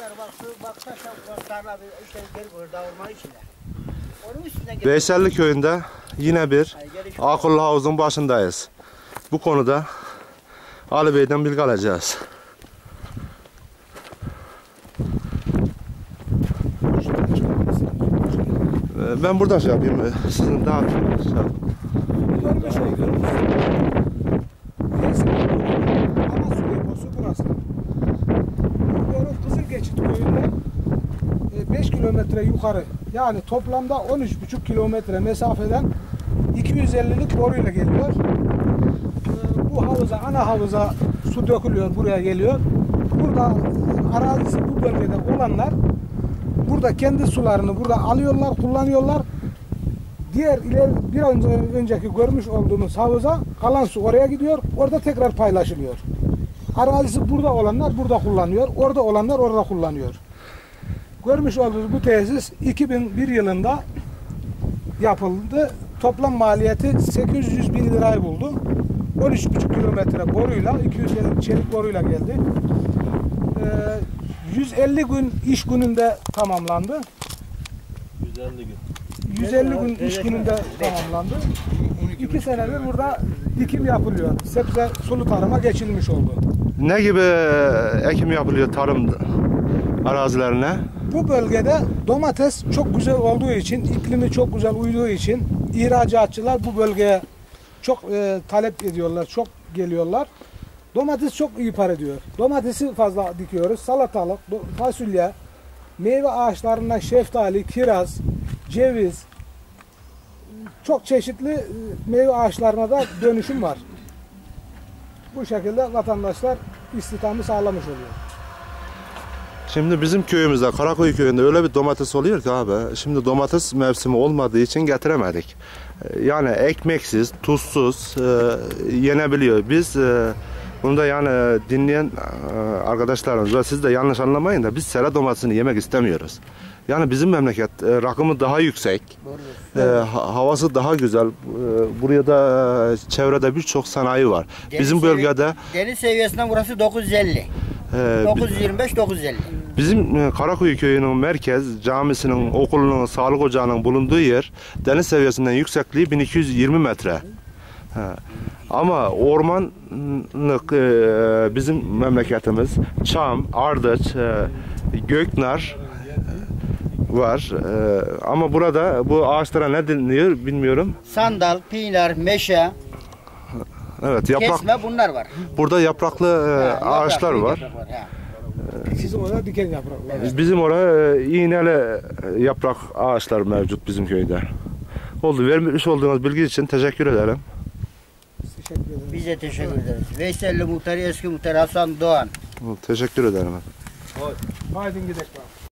Veyselli köyünde yine bir akıllı havuzun başındayız. Bu konuda Ali Bey'den bilgi alacağız. Ben burada şey yapayım. Sizin daha şey yapın. Görmüş olduk. Ana su deposu burası. Böyle Kızılgeçit köyünden 5 kilometre yukarı, yani toplamda 13,5 kilometre mesafeden 250'lik boruyla geliyor. Bu havuza, ana havuza su dökülüyor, buraya geliyor. Burada arazisi bu bölgede olanlar burada kendi sularını burada alıyorlar, kullanıyorlar. Diğer bir önceki görmüş olduğumuz havuza kalan su oraya gidiyor, orada tekrar paylaşılıyor. Arazisi burada olanlar burada kullanıyor, orada olanlar orada kullanıyor. Görmüş olduğunuz bu tesis 2001 yılında yapıldı. Toplam maliyeti 800 bin lirayı buldu. 13,5 kilometre boruyla, 250 çelik boruyla geldi. 150 gün iş gününde tamamlandı. 150 gün iş gününde tamamlandı. 2 senedir burada dikim yapılıyor. Sebze sulu tarıma geçilmiş oldu. Ne gibi ekim yapılıyor tarım arazilerine? Bu bölgede domates çok güzel olduğu için, iklimi çok güzel uyduğu için ihracatçılar bu bölgeye çok talep ediyorlar, çok geliyorlar. Domates çok iyi para ediyor. Domatesi fazla dikiyoruz. Salatalık, fasulye, meyve ağaçlarından şeftali, kiraz, ceviz, çok çeşitli meyve ağaçlarına da dönüşüm var. Bu şekilde vatandaşlar istihdamı sağlamış oluyor. Şimdi bizim köyümüzde, Karakoy köyünde öyle bir domates oluyor ki abi. Şimdi domates mevsimi olmadığı için getiremedik. Yani ekmeksiz, tuzsuz yenebiliyor. Biz bunu da yani dinleyen arkadaşlarımız ve siz de yanlış anlamayın da biz sera domatesini yemek istemiyoruz. Yani bizim memleket rakımı daha yüksek, havası daha güzel. Buraya da çevrede birçok sanayi var. Bizim bölgede deniz seviyesinden burası 950. 925-950. Bizim Karakuyu köyünün merkez camisinin, okulunun, sağlık ocağının bulunduğu yer deniz seviyesinden yüksekliği 1220 metre. Ama ormanlık bizim memleketimiz çam, ardıç, göknar var. Ama burada bu ağaçlara ne deniliyor bilmiyorum. Sandal, pinar, meşe, Evet, kesme bunlar var. Burada yapraklı ağaçlar var. Sizin orada diken yaprakları. Bizim orada iğneli yaprak ağaçlar mevcut bizim köyde. Oldu. Vermiş olduğunuz bilgi için teşekkür ederim. Teşekkür ederim. Biz de teşekkür ederiz. Veyselli muhtarı, eski muhtar Hasan Doğan. Teşekkür ederim. Haydi gidelim.